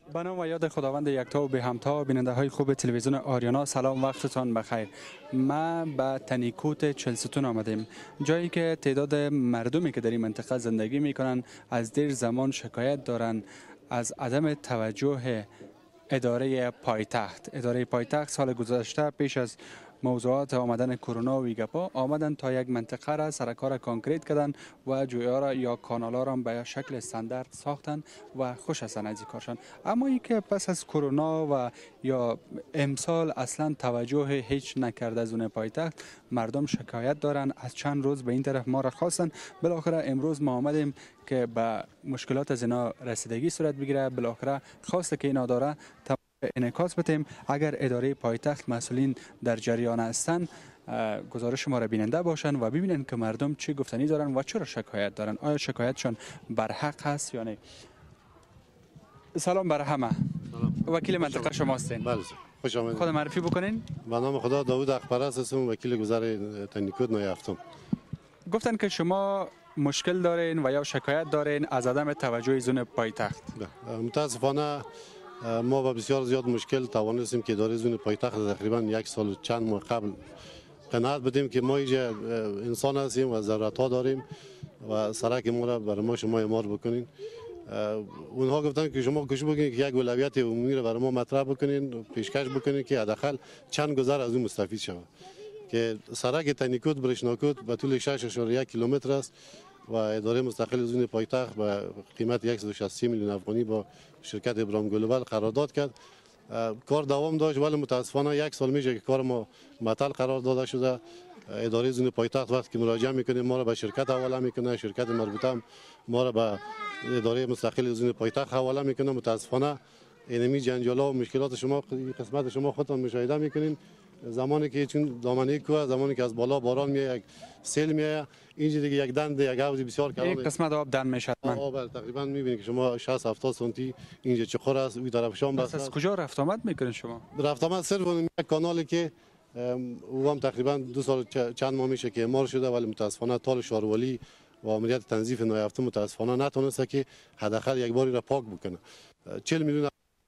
به نام و یاد خداوند یکتا و به همتا. بیننده های خوب تلویزیون آریانا، سلام، وقتتان بخیر. ما به تنیکوت چلستون آمدیم، جایی که تعداد مردمی که در این منطقه زندگی میکنن از دیر زمان شکایت دارند از عدم توجه اداره پایتخت سال گذشته پیش از موضوعات آمدن کرونا و گپا آمدن تا یک منطقه را سرکار کانکریت کردن و جویا را یا کانالا را به شکل استاندارد ساختن و خوش هستن از این کارشان. اما ای که پس از کرونا و یا امسال اصلا توجه هیچ نکرده از اون پایتخت، مردم شکایت دارن. از چند روز به این طرف ما را خواستن، بالاخره امروز ما آمدیم که به مشکلات از اینا رسیدگی صورت بگیره. بالاخره خواسته که اینا داره انعکاس بدیم. اگر اداره پایتخت مسئولین در جریان هستند، گزارش ما را بیننده باشند و ببینن که مردم چی گفتنی دارن و چرا شکایت دارن. آیا شکایتشان بر حق هست یا نه؟ سلام بر همه. وکیل منطقه شما هستین؟ بله، خوش آمدید. خود معرفی بکنین. به نام خدا داوود اخپرست هستم، وکیل گذر تنیکوت نای هفتم. گفتن که شما مشکل دارین و یا شکایت دارین از عدم توجه زون پایتخت. متاسفانه ما با بسیار زیاد مشکل توانستیم که اداره زون پایتخت تقریبا یک سال و چند ماه قبل قناعت بدیم که ما اینجا انسان هستیم و ضرورت ها داریم و سرک ما را برای ما شما اعمار بکنین. اونها گفتن که شما کوشش بکنید که یک اولویت عمومی را برای ما مطرح بکنین، پیشکش بکنین که حداقل چند گذر از اون مستفید شود. که سرک تنیکوت برشناکوت به طول 6.1 کیلومتر است و اداره مستقل زون پایتخت به قیمت 160 میلیون افغانی با شرکت ابراهیم گلوبال قرارداد کرد. کار دوام داشت، ولی متاسفانه یک سال میشه که کار ما معطل قرار داده شده. اداره زون پایتخت وقتی که مراجعه میکنیم ما را به شرکت حواله میکنه، شرکت مربوطه هم ما را به اداره مستقل زون پایتخت حواله میکنه. متاسفانه اینمی جنجالا و مشکلات شما قسمت شما خودتان مشاهده میکنین. زمانی که چون دامنه کوه، زمانی که از بالا باران میاد، یک سیل میاد، اینجا دیگه یک دند یک حوض بسیار کلان، یک قسمت آب دن میشه. آب تقریبا میبینید که شما 60-70 سانتی اینجا چخور است، اون طرف شام بس. از کجا رفت آمد میکنین شما؟ رفت آمد صرف اون یک کانالی که او هم تقریبا 2 سال چند ماه میشه که اعمار شده، ولی متاسفانه تال شاروالی و عملیات تنظیف نای هفتم متاسفانه نتونسته که حداقل یک باری را پاک بکنه. 40 میلیون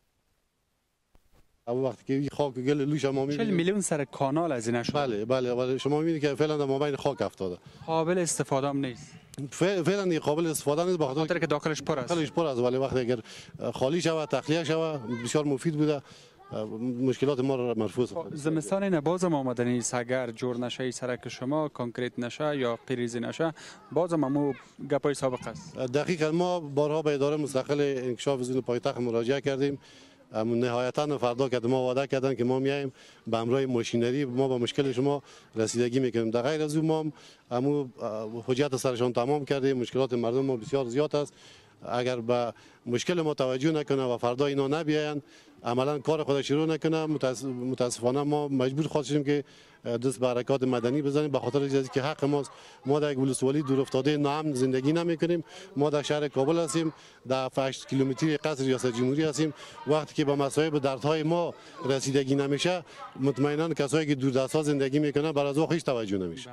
وقتی که این خاک گل لوش ما میبینید 40 میلیون سر کانال از این شد. بله ولی شما میبینید که فعلا در مابین خاک افتاده، قابل استفاده هم نیست. فعلا قابل استفاده نیست، بخاطر که داخلش پر است. داخلش پر است، ولی وقتی اگر خالی شود، تخلیه شود، بسیار مفید بوده. مشکلات ما را مرفوع ساخته. زمستان این بازم آمدنی است، اگر جور نشه سرک شما کانکریت نشه یا پیریزی نشه، بازم همو گپای سابق است. دقیقاً ما بارها به اداره مستقل انکشاف زون پایتخت مراجعه کردیم. نهایتا فردا که ما وعده کردن که ما میایم به همراه ماشینری ما با مشکل شما رسیدگی میکنیم. در غیر از اون ما حجت سرشان تمام کردیم. مشکلات مردم ما بسیار زیاد است. اگر به مشکل ما توجه نکنه و فردا اینا نبیاین، عملا کار خود شروع نکنه، متاسفانه ما مجبور خواستیم که دست به حرکات مدنی بزنیم، به خاطر اینکه که حق ماست. ما در یک ولسوالی دور افتاده ناامن زندگی نمیکنیم. ما در شهر کابل هستیم، در 8 کیلومتری قصر ریاست جمهوری هستیم. وقتی که به مصائب دردهای ما رسیدگی نمیشه، مطمئنا کسایی که دوردست زندگی میکنن بر از او هیچ توجه نمیشه.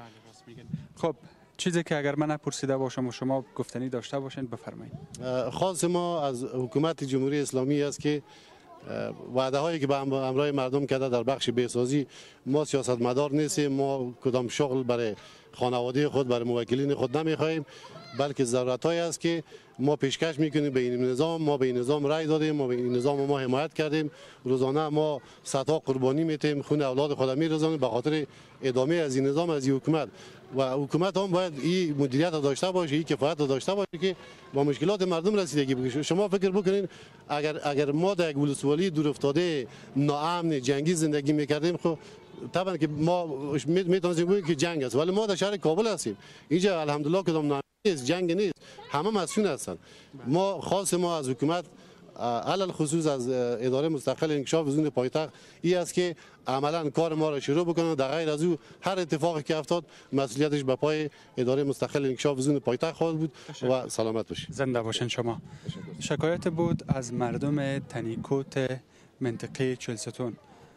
خب چیزی که اگر من نپرسیده باشم و شما گفتنی داشته باشین بفرمایید. خاص ما از حکومت جمهوری اسلامی است که وعده هایی که به همراه مردم کرده در بخش بهسازی، ما سیاستمدار نیستیم، ما کدام شغل برای خانواده خود، برای موکلین خود نمیخواهیم، بلکه ضرورت هایی است که ما پیشکش میکنیم به این نظام. ما به این نظام رای دادیم، ما به این نظام ما حمایت کردیم. روزانه ما صدها قربانی میتیم، خون اولاد خود میرزانیم به خاطر ادامه از این نظام، از این حکومت. و حکومت هم باید این مدیریت داشته باشه، این کفایت داشته باشه که با مشکلات مردم رسیدگی بکنه. شما فکر بکنین اگر ما در یک ولسوالی دور افتاده ناامن جنگی زندگی میکردیم، خب طبعا که ما میتونیم بگیم که جنگ است، ولی ما در شهر کابل هستیم. اینجا الحمدلله کدام نیست، جنگ نیست، همه مسئول هستند. ما خاص ما از حکومت علل خصوص از اداره مستقل انکشاف زون پایتخت این است که عملا کار ما را شروع بکنه. در غیر از او هر اتفاقی که افتاد مسئولیتش به پای اداره مستقل انکشاف زون پایتخت خواهد بود. و سلامت باشید. زنده باشین شما. شکایت بود از مردم تنیکوت منطقه چلستون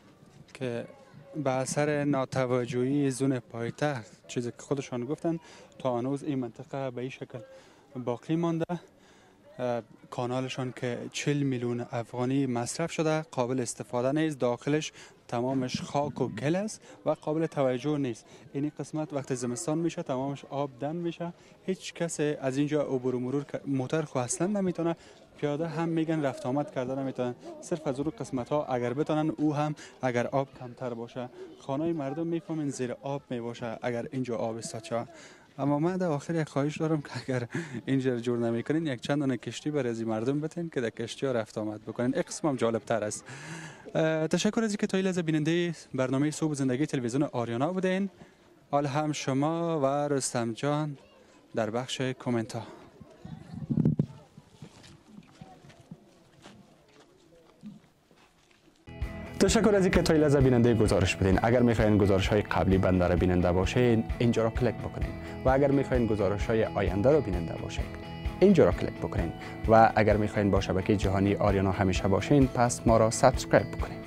که به اثر ناتوجهی زون پایتخت، چیزی که خودشان گفتن، تا هنوز این منطقه به این شکل باقی مانده کانالشان که 40 میلیون افغانی مصرف شده قابل استفاده نیست، داخلش تمامش خاک و گل است و قابل توجه نیست. این قسمت وقت زمستان میشه تمامش آب دم میشه، هیچ کس از اینجا عبور و مرور موتر خو اصلا نمیتونه، پیاده هم میگن رفت آمد کرده نمیتونن، صرف از اون قسمت ها اگر بتونن او هم اگر آب کمتر باشه. خانه مردم میفهمین زیر آب میباشه اگر اینجا آب استاد. اما من در آخر یک خواهش دارم که اگر اینجا جور نمیکنین یک چند دانه کشتی برای از مردم بتین که در کشتی ها رفت آمد بکنین. این قسم هم جالب تر است. تشکر از اینکه تا این لحظه بیننده برنامه صبح زندگی تلویزیون آریانا بودین. حال هم شما و رستم جان در بخش کامنت ها. تشکر از اینکه تا این لحظه بیننده گزارش بودین. اگر میخواین گزارش های قبلی بنده را بیننده باشین اینجا را کلیک بکنین و اگر میخواین گزارش های آینده را بیننده باشین اینجا را کلیک بکنین و اگر میخواین با شبکه جهانی آریانا همیشه باشین پس ما را سابسکرایب بکنین.